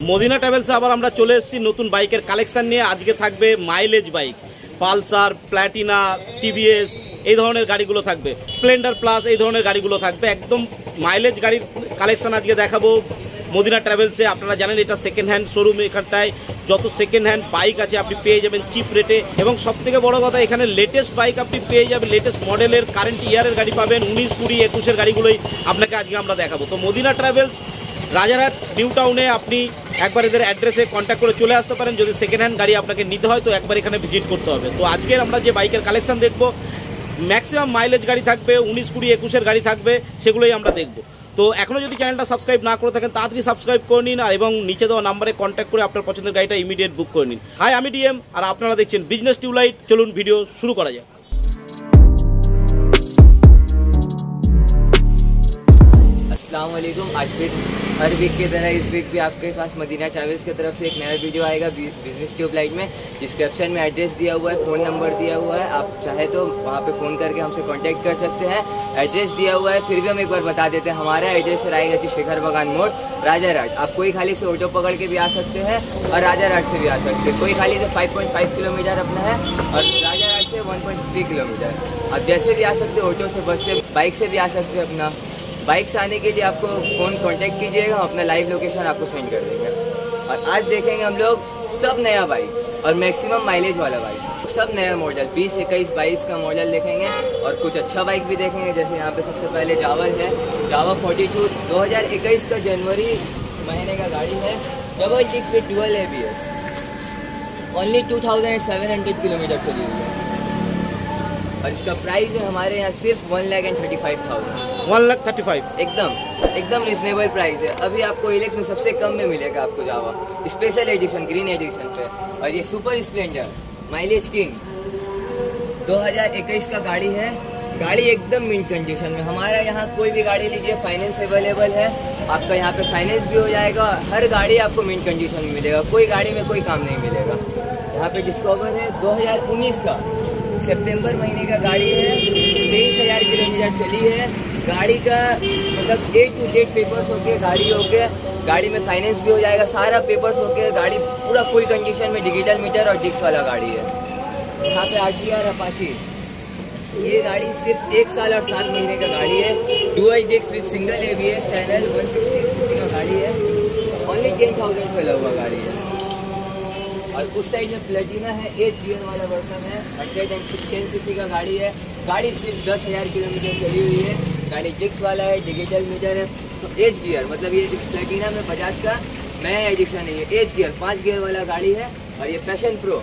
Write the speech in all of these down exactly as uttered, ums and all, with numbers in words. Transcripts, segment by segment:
Medina ট্রাভেলসে আবার আমরা চলে এসেছি নতুন বাইকের কালেকশন নিয়ে। আজকে থাকবে mileage bike, Pulsar, Platina, TVS এই ধরনের গাড়িগুলো থাকবে, স্প্লেন্ডার প্লাস এই ধরনের গাড়িগুলো থাকবে। একদম মাইলেজ গাড়ির কালেকশন আজকে দেখাবো মদিনা ট্রাভেলসে। আপনারা জানেন এটা সেকেন্ড হ্যান্ড শোরুম, এখানটায় যত সেকেন্ড হ্যান্ড বাইক আছে আপনি পেয়ে যাবেন চিপ রেটে। এবং সবথেকে বড় কথা, এখানে লেটেস্ট বাইক আপনি পেয়ে যাবেন, লেটেস্ট মডেলের কারেন্ট ইয়ারের গাড়ি পাবেন। উনিশ কুড়ি একুশের গাড়িগুলোই আপনাকে আজকে আমরা দেখাবো। তো মদিনা ট্রাভেলস রাজারহাট নিউ টাউনে আপনি একবার এদের অ্যাড্রেসে কন্ট্যাক্ট করে চলে আসতে পারেন। যদি সেকেন্ড হ্যান্ড গাড়ি আপনাকে নিতে হয় তো একবার এখানে ভিজিট করতে হবে। তো আজকের আমরা যে বাইকের কালেকশন দেখবো, ম্যাক্সিমাম মাইলেজ গাড়ি থাকবে, উনিশ কুড়ি একুশের গাড়ি থাকবে, সেগুলোই আমরা দেখবো। তো এখনও যদি চ্যানেলটা সাবস্ক্রাইব না করে থাকেন তাড়াতাড়ি সাবস্ক্রাইব করে নিন, আর এবং নিচে দেওয়া নাম্বারে কন্ট্যাক্ট করে আপনার পছন্দের গাড়িটা ইমিডিয়েট বুক করে নিন। হাই, আমি ডিএম আর আপনারা দেখছেন বিজনেস টিউবলাইট। চলুন ভিডিও শুরু করা যাক। अस्सलाम वालेकुम। आज फिर हर वीक की तरह इस वीक भी आपके पास मदीना ट्रैवल्स की तरफ से एक नया वीडियो आएगा बिजनेस ट्यूबलाइट में। डिस्क्रिप्शन में एड्रेस दिया हुआ है, फ़ोन नंबर दिया हुआ है, आप चाहे तो वहाँ पे फ़ोन करके हमसे कांटेक्ट कर सकते हैं। एड्रेस दिया हुआ है, फिर भी हम एक बार बता देते हैं। हमारा एड्रेस रहेगा जी शेखर बगान मोड़, राजारहाट। आप कोई खाली से ऑटो पकड़ के भी आ सकते हैं और राजारहाट से भी आ सकते हैं। कोई खाली से फाइव पॉइंट फाइव किलोमीटर अपना है और राजारहाट से वन पॉइंट थ्री किलोमीटर। आप जैसे भी आ सकते हैं, ऑटो से, बस से, बाइक से भी आ सकते हैं। अपना बाइक से आने के लिए आपको फ़ोन कांटेक्ट कीजिएगा, हम अपना लाइव लोकेशन आपको सेंड कर देंगे। और आज देखेंगे हम लोग सब नया बाइक और मैक्सिमम माइलेज वाला बाइक, सब नया मॉडल बीस इक्कीस बाईस का मॉडल देखेंगे और कुछ अच्छा बाइक भी देखेंगे। जैसे यहाँ पे सबसे पहले जावा है, जावा फोर्टी टू दो हज़ार इक्कीस का जनवरी महीने का गाड़ी है, double disc with dual A B S, only two thousand seven hundred kilometre चली हुई है। और इसका प्राइस है हमारे यहाँ सिर्फ one lakh and thirty five thousand one lakh thirty five एकदम एकदम रिजनेबल प्राइस है। अभी आपको इलेक्स में सबसे कम में मिलेगा आपको Jawa special edition, green edition पे। और ये सुपर स्प्लेंडर माइलेज किंग दो हज़ार इक्कीस का गाड़ी है। गाड़ी एकदम मिंट कंडीशन में। हमारा यहाँ कोई भी गाड़ी लीजिए फाइनेंस अवेलेबल है, आपका यहाँ पे फाइनेंस भी हो जाएगा। हर गाड़ी आपको मिंट कंडीशन में मिलेगा, कोई गाड़ी में कोई काम नहीं मिलेगा। यहाँ पे डिस्कवर है दो हज़ार उन्नीस का सितंबर महीने का गाड़ी है, तेईस हज़ार किलोमीटर चली है। गाड़ी का मतलब ए टू जेड पेपर्स होके गाड़ी होके, गाड़ी में फाइनेंस भी हो जाएगा, सारा पेपर्स होके गाड़ी पूरा फुल कंडीशन में, डिजिटल मीटर और डिस्क वाला गाड़ी है। यहाँ पे आर टी आर अपाची, ये गाड़ी सिर्फ एक साल और सात महीने का गाड़ी है। Dual disc with single A B S channel, one sixty CC का गाड़ी है, ओनली टेन थाउजेंड चला हुआ गाड़ी है। और उस साइड में प्लेटिना है, एच गियर वाला वर्जन है, hundred and ten C C का गाड़ी है। गाड़ी सिर्फ दस हज़ार किलोमीटर चली हुई है। गाड़ी डिस्क वाला है, डिजिटल मीटर है। तो एच गियर मतलब ये प्लेटिना में बजाज का नया एडिशन है, ये एच गियर पाँच गियर वाला गाड़ी है। और ये पैशन प्रो,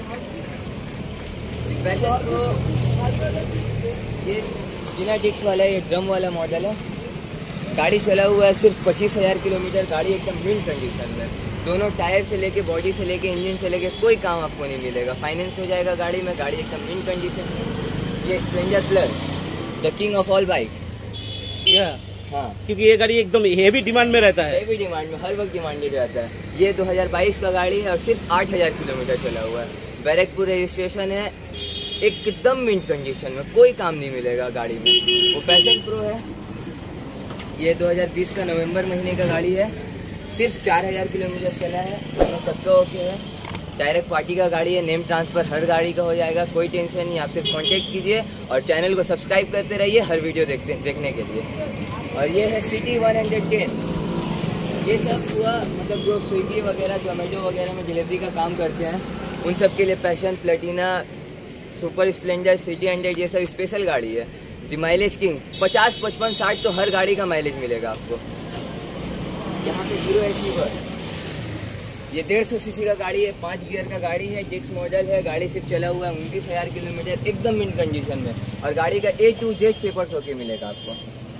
पैशन प्रो ये बिना डिस्क वाला, ये ड्रम वाला मॉडल है। गाड़ी चला हुआ है सिर्फ पच्चीस हज़ार किलोमीटर। गाड़ी एकदम मिंट कंडीशन में, दोनों टायर से लेके, बॉडी से लेके, इंजन से लेके कोई काम आपको नहीं मिलेगा। फाइनेंस हो जाएगा गाड़ी में, गाड़ी एकदम मिंट कंडीशन में। ये Splendor plus, the king of all bike. हाँ, क्योंकि ये गाड़ी एकदम हेवी डिमांड में रहता है, हेवी डिमांड में, हर वक्त डिमांडेड रहता है। ये दो हज़ार बाईस का गाड़ी है और सिर्फ आठ हज़ार किलोमीटर चला हुआ है। बैरकपुर रजिस्ट्रेशन है, एकदम मिंट कंडीशन में, कोई काम नहीं मिलेगा गाड़ी में। वो पैशन प्रो है, ये दो हज़ार बीस का नवंबर महीने का गाड़ी है, सिर्फ चार हज़ार किलोमीटर चला है, दोनों चक्का ओके है। डायरेक्ट पार्टी का गाड़ी है, नेम ट्रांसफ़र हर गाड़ी का हो जाएगा, कोई टेंशन नहीं। आप सिर्फ कांटेक्ट कीजिए और चैनल को सब्सक्राइब करते रहिए हर वीडियो देखते देखने के लिए। और ये है सिटी वन हंड्रेड टेन, ये सब हुआ मतलब जो स्विगी वगैरह, जोमेटो वगैरह में डिलीवरी का काम करते हैं, उन सब के लिए Passion, Platina, super Splendor, city hundred ये सब स्पेशल गाड़ी है। दी माइलेज किंग पचास पचपन साठ तो हर गाड़ी का माइलेज मिलेगा आपको। यहाँ पे हीरो एचीवर, ये डेढ़ सौ सीसी का गाड़ी है, पाँच गियर का गाड़ी है, डिस्क मॉडल है। गाड़ी सिर्फ चला हुआ है उनतीस हज़ार किलोमीटर, एकदम मिंट कंडीशन में। और गाड़ी का ए टू जेड पेपर्स होके मिलेगा आपको।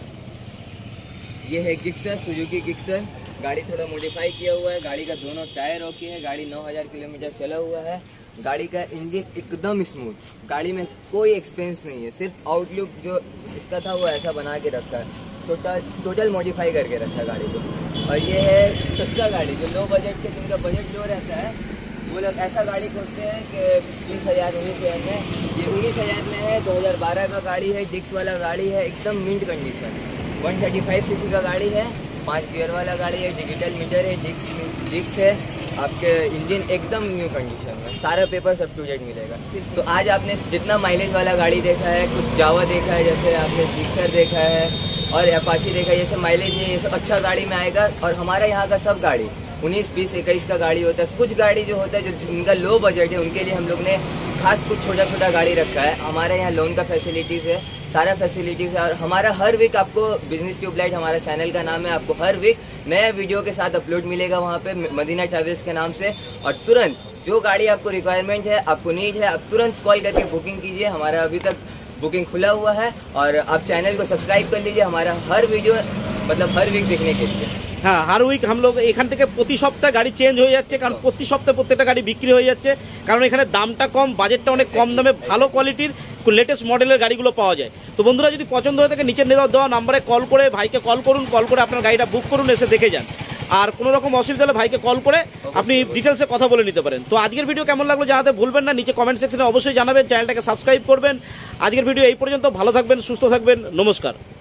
ये है गिक्सर, सुजुकी गिक्सर। गाड़ी थोड़ा मॉडिफाई किया हुआ है, गाड़ी का दोनों टायर ओके है। गाड़ी नौ हज़ार किलोमीटर चला हुआ है। गाड़ी का इंजन एकदम स्मूथ, गाड़ी में कोई एक्सपेंस नहीं है, सिर्फ आउटलुक जो इसका था वो ऐसा बना के रखा है, टोटल टोटल मॉडिफाई करके रखा है गाड़ी को। और ये है सस्ता गाड़ी, जो लो बजट के, जिनका बजट लो रहता है वो लोग ऐसा गाड़ी खोजते हैं कि बीस हज़ार उन्नीस हज़ार में। ये उन्नीस हज़ार में है, दो हज़ार बारह का गाड़ी है, डिस्क वाला गाड़ी है, एकदम mint condition. One thirty five CC का गाड़ी है, पाँच गियर वाला गाड़ी है, डिजिटल मीटर है, डिस्क डिस्क है, आपके इंजन एकदम न्यू कंडीशन में, सारा पेपर अप टू डेट मिलेगा। तो आज आपने जितना माइलेज वाला गाड़ी देखा है, कुछ जावा देखा है, जैसे आपने जिक्सर देखा है और अपाची देखा है, जैसे माइलेज नहीं, ये सब अच्छा गाड़ी में आएगा। और हमारा यहाँ का सब गाड़ी उन्नीस बीस इक्कीस का गाड़ी होता है। कुछ गाड़ी जो होता है जो जिनका लो बजट है उनके लिए हम लोग ने खास कुछ छोटा छोटा गाड़ी रखा है। हमारे यहाँ लोन का फैसिलिटीज़ है, सारा फैसिलिटीज़ है। और हमारा हर वीक आपको बिजनेस ट्यूबलाइट, हमारा चैनल का नाम है, आपको हर वीक नया वीडियो के साथ अपलोड मिलेगा वहाँ पे मदीना ट्रैवल्स के नाम से। और तुरंत जो गाड़ी आपको रिक्वायरमेंट है, आपको नीड है, आप तुरंत कॉल करके बुकिंग कीजिए। हमारा अभी तक बुकिंग खुला हुआ है और आप चैनल को सब्सक्राइब कर लीजिए हमारा हर वीडियो मतलब हर वीक देखने के लिए। হ্যাঁ, হার উইক हम लोग এখান থেকে প্রতি সপ্তাহে গাড়ি চেঞ্জ হয়ে যাচ্ছে, কারণ প্রতি সপ্তাহে প্রত্যেকটা গাড়ি বিক্রি হয়ে যাচ্ছে, কারণ এখানে দামটা কম, বাজেটটা অনেক কম দামে ভালো কোয়ালিটির লেটেস্ট মডেলের গাড়িগুলো পাওয়া যায়। তো বন্ধুরা যদি পছন্দ হয়ে থাকে নিচের দেওয়া দেওয়া নাম্বারে কল করে ভাইকে কল করুন, কল করে আপনার গাড়িটা বুক করুন, এসে দেখে যান। আর কোনো রকম অসুবিধা হলে ভাইকে কল করে আপনি ডিটেলসে কথা বলে নিতে পারেন। তো আজকের ভিডিও কেমন লাগলো জানাতে ভুলবেন না, নিচে কমেন্ট সেকশনে অবশ্যই জানাবেন, চ্যানেলটাকে সাবস্ক্রাইব করবেন। আজকের ভিডিও এই পর্যন্ত, ভালো থাকবেন, সুস্থ থাকবেন, নমস্কার।